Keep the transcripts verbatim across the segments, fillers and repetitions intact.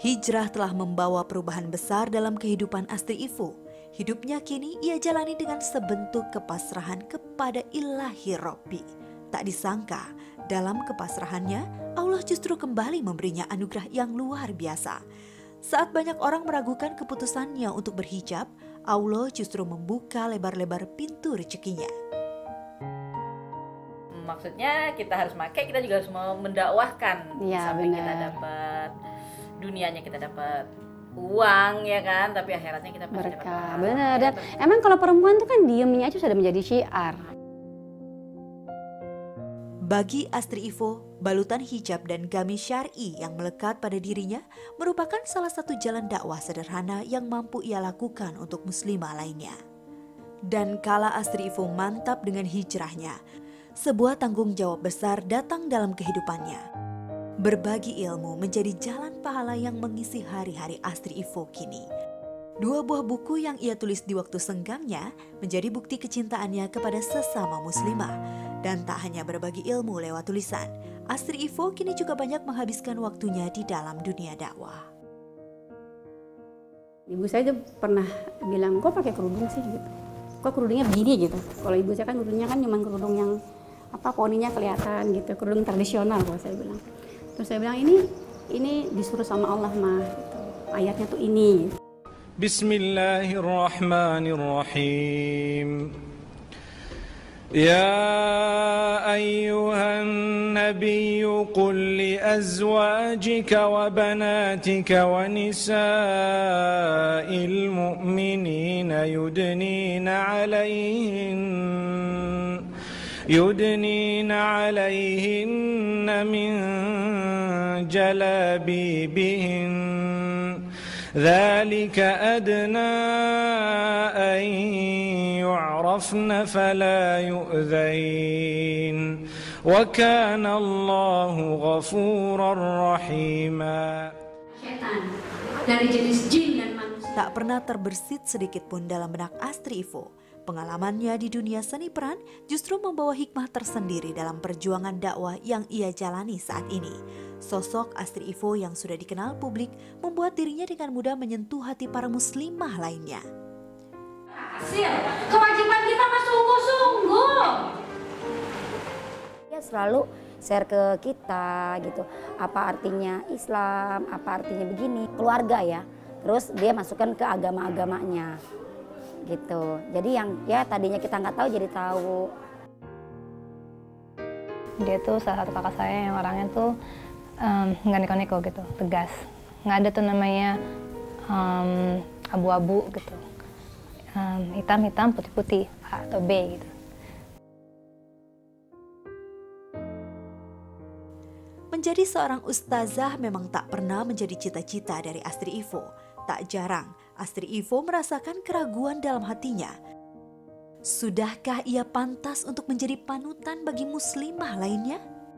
Hijrah telah membawa perubahan besar dalam kehidupan Astri Ivo. Hidupnya kini ia jalani dengan sebentuk kepasrahan kepada Ilahi Robbi. Tak disangka, dalam kepasrahannya, Allah justru kembali memberinya anugerah yang luar biasa. Saat banyak orang meragukan keputusannya untuk berhijab, Allah justru membuka lebar-lebar pintu rezekinya. Maksudnya kita harus pakai, kita juga harus mendakwahkan. Ya, sampai benar. kita dapat dunianya, kita dapat uang ya kan, tapi akhiratnya kita pasti dapat Berkah, pahala. benar. Ya, Dan emang kalau perempuan tuh kan diemnya aja sudah menjadi syiar. Bagi Astri Ivo, balutan hijab dan gamis syar'i yang melekat pada dirinya merupakan salah satu jalan dakwah sederhana yang mampu ia lakukan untuk muslimah lainnya. Dan kala Astri Ivo mantap dengan hijrahnya, sebuah tanggung jawab besar datang dalam kehidupannya. Berbagi ilmu menjadi jalan pahala yang mengisi hari-hari Astri Ivo kini. Dua buah buku yang ia tulis di waktu senggangnya menjadi bukti kecintaannya kepada sesama muslimah. Dan tak hanya berbagi ilmu lewat tulisan, Astri Ivo kini juga banyak menghabiskan waktunya di dalam dunia dakwah. Ibu saya juga pernah bilang, kok pakai kerudung sih gitu. Kok kerudungnya begini gitu. Kalau ibu saya kan kerudungnya kan cuma kerudung yang apa poninya kelihatan gitu, kerudung tradisional kalau saya bilang. Terus saya bilang ini ini disuruh sama Allah mah gitu. Ayatnya tuh ini. Bismillahirrahmanirrahim. Ya ayyuhan nabiyyu qul li azwajika wa banatika wa nisa'il mu'minina yudnina 'alayhin yudnina 'alayhinna min jalabibihin ذلك أدنى أن يعرفن فلا يؤذين وكان الله غفورا رحيما. Setan dari jenis jin dan manusia. Tak pernah terbersit sedikit pun dalam benak Astri Ivo. Pengalamannya di dunia seni peran justru membawa hikmah tersendiri dalam perjuangan dakwah yang ia jalani saat ini. Sosok Astri Ivo yang sudah dikenal publik membuat dirinya dengan mudah menyentuh hati para muslimah lainnya. Hasil, kewajiban kita mah sungguh-sungguh. Dia selalu share ke kita gitu, apa artinya Islam, apa artinya begini, keluarga ya. Terus dia masukkan ke agama-agamanya gitu. Jadi yang ya tadinya kita nggak tahu jadi tahu. Dia tuh salah satu kakak saya yang orangnya tuh nggak um, neko-neko gitu, tegas. Nggak ada tuh namanya um, abu-abu gitu, um, hitam-hitam, putih-putih, A atau B gitu. Menjadi seorang ustazah memang tak pernah menjadi cita-cita dari Astri Ivo. Tak jarang, Astri Ivo merasakan keraguan dalam hatinya. Sudahkah ia pantas untuk menjadi panutan bagi muslimah lainnya?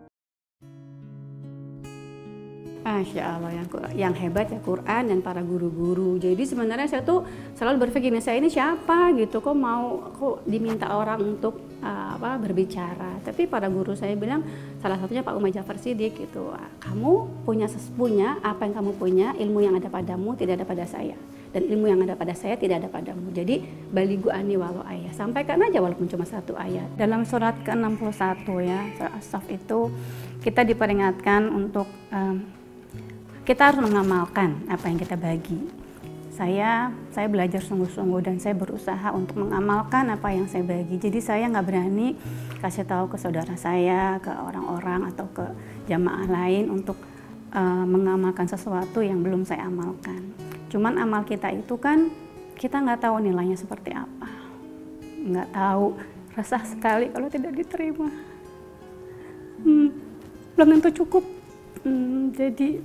Masya Allah, yang, yang hebat ya Quran dan para guru-guru. Jadi sebenarnya saya tuh selalu berpikir, saya ini siapa gitu, kok mau kok diminta orang untuk uh, apa berbicara. Tapi para guru saya bilang, salah satunya Pak Umar Jafar Siddiq gitu, kamu punya sesepunya, apa yang kamu punya, ilmu yang ada padamu tidak ada pada saya. Dan ilmu yang ada pada saya tidak ada padamu. Jadi baligu ani walau ayat, sampaikan aja walaupun cuma satu ayat. Dalam surat ke enam puluh satu ya, surat As-Saff itu kita diperingatkan untuk um, kita harus mengamalkan apa yang kita bagi. Saya saya belajar sungguh-sungguh dan saya berusaha untuk mengamalkan apa yang saya bagi. Jadi saya nggak berani kasih tahu ke saudara saya, ke orang-orang atau ke jamaah lain untuk uh, mengamalkan sesuatu yang belum saya amalkan. Cuman amal kita itu kan kita nggak tahu nilainya seperti apa, nggak tahu, resah sekali kalau tidak diterima. Hmm, belum tentu cukup. Hmm, jadi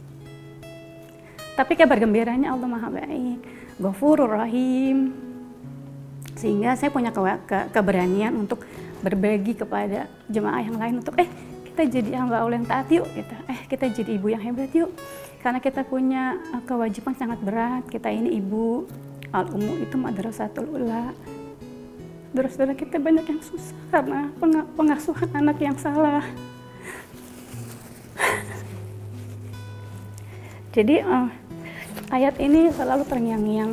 Tapi kabar gembiranya Allah Maha Baik, Ghafurur Rahim. Sehingga saya punya ke ke keberanian untuk berbagi kepada jemaah yang lain untuk eh kita jadi hamba Allah yang taat yuk, gitu. Eh kita jadi ibu yang hebat yuk. Karena kita punya uh, kewajiban sangat berat. Kita ini ibu, Al-Ummu itu Madrasatul Ula. Saudara-saudara kita banyak yang susah karena pengasuhan anak yang salah. Jadi uh, ayat ini selalu terngiang-ngiang.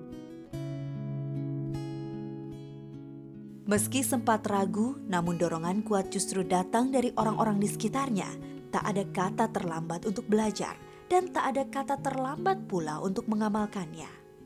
Meski sempat ragu, namun dorongan kuat justru datang dari orang-orang di sekitarnya. Tak ada kata terlambat untuk belajar, dan tak ada kata terlambat pula untuk mengamalkannya.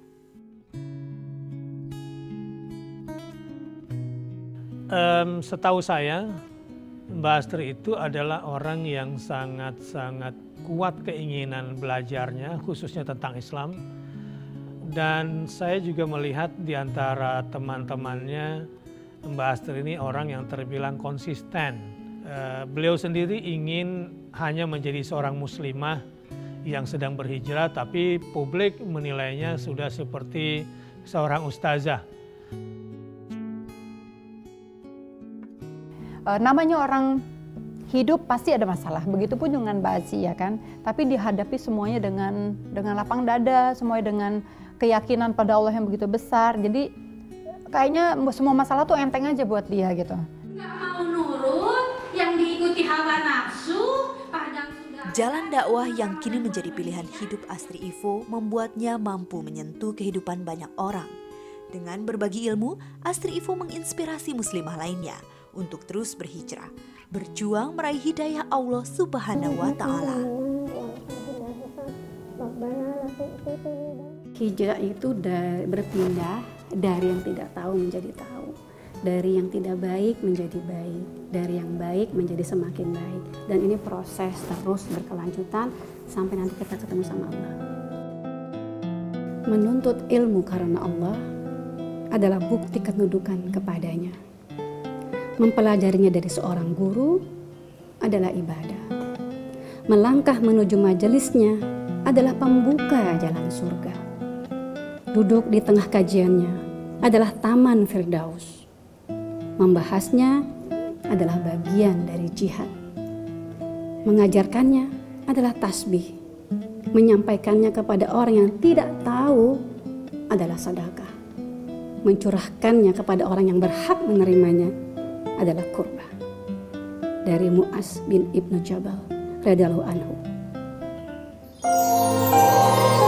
Um, setahu saya, Mbak Astri itu adalah orang yang sangat-sangat kuat keinginan belajarnya, khususnya tentang Islam. Dan saya juga melihat di antara teman-temannya, Mbak Astri ini orang yang terbilang konsisten. Uh, beliau sendiri ingin hanya menjadi seorang muslimah yang sedang berhijrah, tapi publik menilainya sudah seperti seorang ustazah. Uh, namanya orang hidup pasti ada masalah, begitupun dengan Mbak Aziz ya kan. Tapi dihadapi semuanya dengan dengan lapang dada, semuanya dengan keyakinan pada Allah yang begitu besar. Jadi kayaknya semua masalah tuh enteng aja buat dia gitu. Nggak mau nurut, yang diikuti hawa nafsu, padang sudah. Jalan dakwah yang kini menjadi pilihan hidup Astri Ivo membuatnya mampu menyentuh kehidupan banyak orang. Dengan berbagi ilmu, Astri Ivo menginspirasi muslimah lainnya untuk terus berhijrah, berjuang meraih hidayah Allah Subhanahu wa Ta'ala. Hijrah itu dari, berpindah dari yang tidak tahu menjadi tahu, dari yang tidak baik menjadi baik, dari yang baik menjadi semakin baik. Dan ini proses terus berkelanjutan sampai nanti kita ketemu sama Allah. Menuntut ilmu karena Allah adalah bukti ketundukan kepadanya. Mempelajarinya dari seorang guru adalah ibadah. Melangkah menuju majelisnya adalah pembuka jalan surga. Duduk di tengah kajiannya adalah taman Firdaus. Membahasnya adalah bagian dari jihad. Mengajarkannya adalah tasbih. Menyampaikannya kepada orang yang tidak tahu adalah sedekah. Mencurahkannya kepada orang yang berhak menerimanya adalah kurban. Dari Mu'az bin Ibnu Jabal radhiyallahu anhu.